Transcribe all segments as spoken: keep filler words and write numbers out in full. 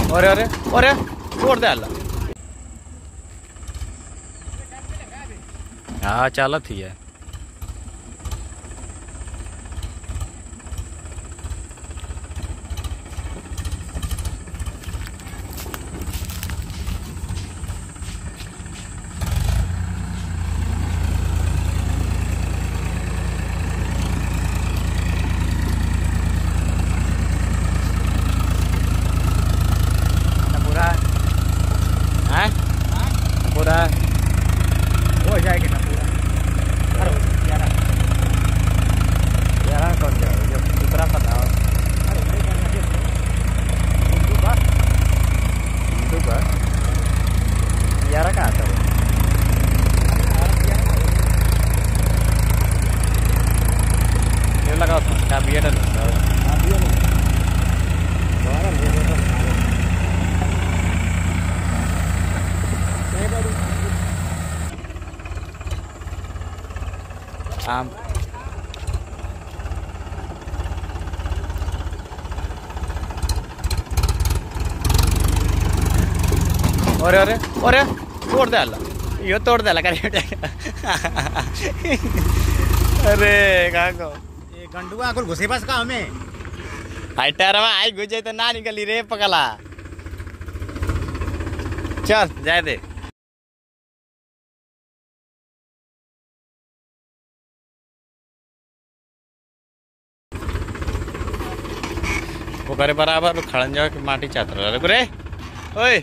अरे अरे अरे तोड़ दे अल्लाह। हाँ चालत ही है। पूरा हो जाएगा ना पूरा। अरे ग्यारह ग्यारह कौन जाओ जब दूसरा पता हो। अरे नहीं करना हिंदू का हिंदू का ग्यारह कहाँ था ये लगाओ था क्या बी एड आम। अरे अरे अरे तोड़ दे अल्लाह यो तोड़ दे अल्लाह करे। अरे कहाँ को ये गंडुआ कुल घुसे बस का हमें आई टरवा आई गुजे तो ना निकली रे पकला। चल जाए दे। वो करे बराबर खड़न जाओ कि माटी चातर रहे रे ओए।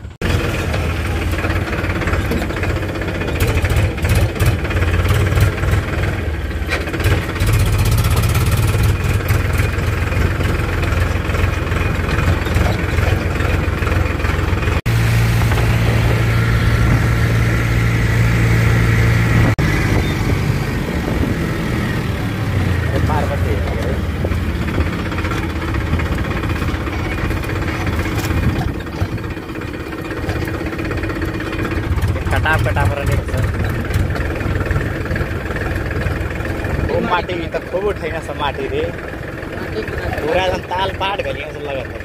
कटाप कटाप रहे वो माटी तो खूब उठे ना सब माटी रे पूरा एकदम ताल पाट गई ऐसा लगा था।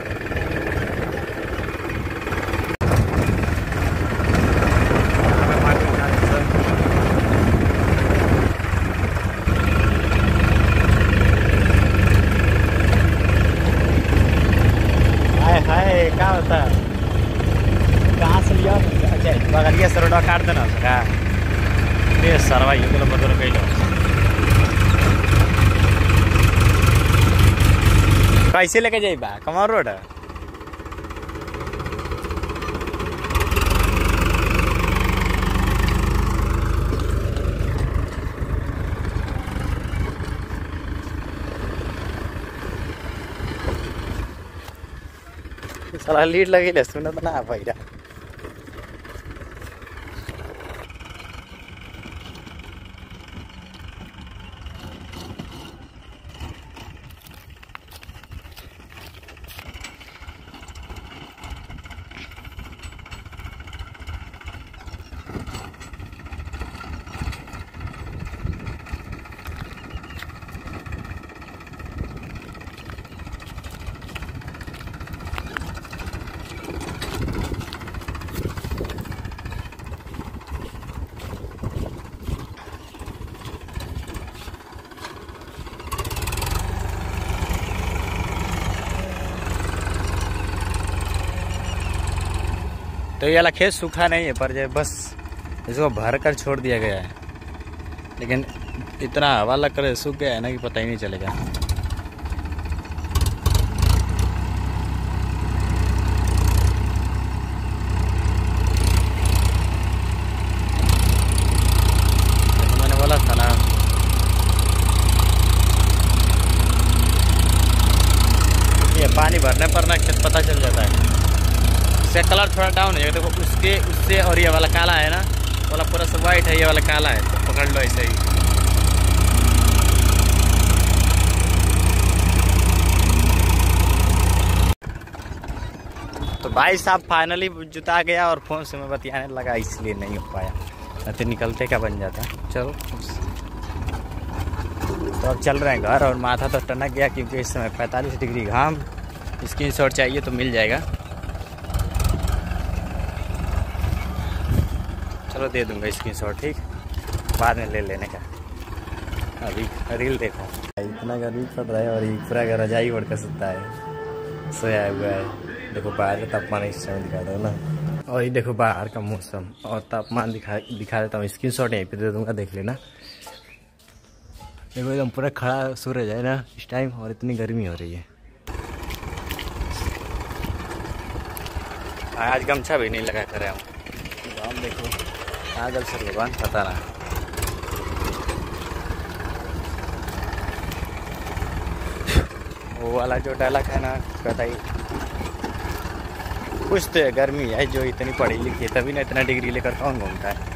हाय हाय क्या होता है कहाँ से लिया बगलिया सरोडा काट देना सका ये सरवा ये तो बदल गई लो कैसे लेके जाइबा कमर रोड साला लीड लगे सुन तो ना पैरा। तो ये वाला खेत सूखा नहीं है पर जो बस इसको भर कर छोड़ दिया गया है लेकिन इतना हवा लग कर सूख गया है ना कि पता ही नहीं चलेगा। तो मैंने बोला था ना ये पानी भरने पर ना खेत पता चल जाता है। इसका कलर थोड़ा डाउन है देखो उसके उससे और ये वाला काला है ना वाला पूरा सब वाइट है ये वाला काला है तो पकड़ लो ऐसे ही। तो भाई साहब फाइनली जुता गया और फोन से मैं बतियाने लगा इसलिए नहीं हो पाया नहीं तो निकलते क्या बन जाता। चलो तो अब चल रहे हैं घर और माथा तो टनक गया क्योंकि इस समय पैंतालीस डिग्री घाम। स्क्रीनशॉट चाहिए तो मिल जाएगा। चलो दे दूंगा स्क्रीन शॉट, ठीक, बाद में ले लेने का। अभी रील देखो, इतना गर्मी पड़ रहा है और ये पूरा रजाई ओढ़ कर सुता है, सोया हुआ है। देखो बाहर का तापमान इस समय दिखा दो ना, और ये देखो बाहर का मौसम और तापमान दिखा दिखा देता हूँ। स्क्रीन शॉट यहीं पे दे दूंगा, देख लेना। देखो एकदम पूरा खड़ा सूरज है ना इस टाइम, और इतनी गर्मी हो रही है। आज गमछा भी नहीं लगा कर रहा हूँ। गाँव देखो आगल सर भगवान पता ना। वो वाला जो डायलॉग है ना, कहता ही कुछ तो गर्मी है जो इतनी पढ़ी लिखी है, तभी ना इतना डिग्री लेकर कौन घूमता है।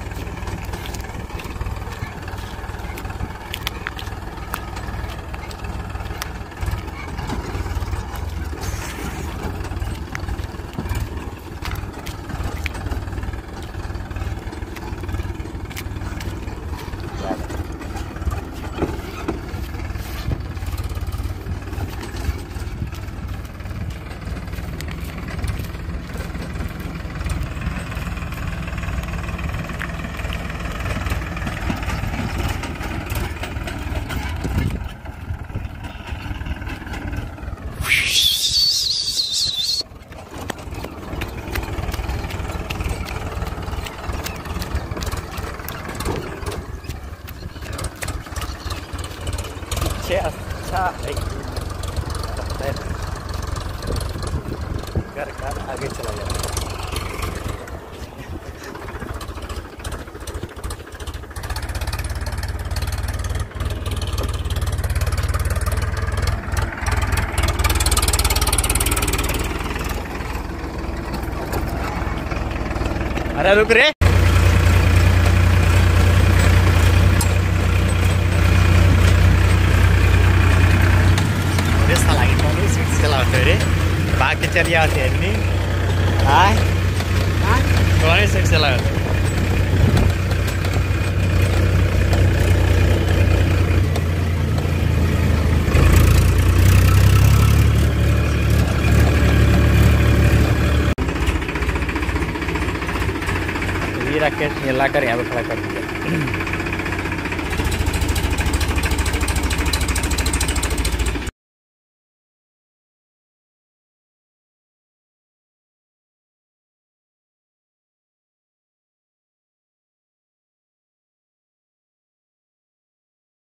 अच्छा कर कर आगे चला जाए। अरे रुक रे, भाग के चलिए आते हैं नहीं कौन सेट चला ये रख के ला कर यहाँ पे खड़ा कर दिया।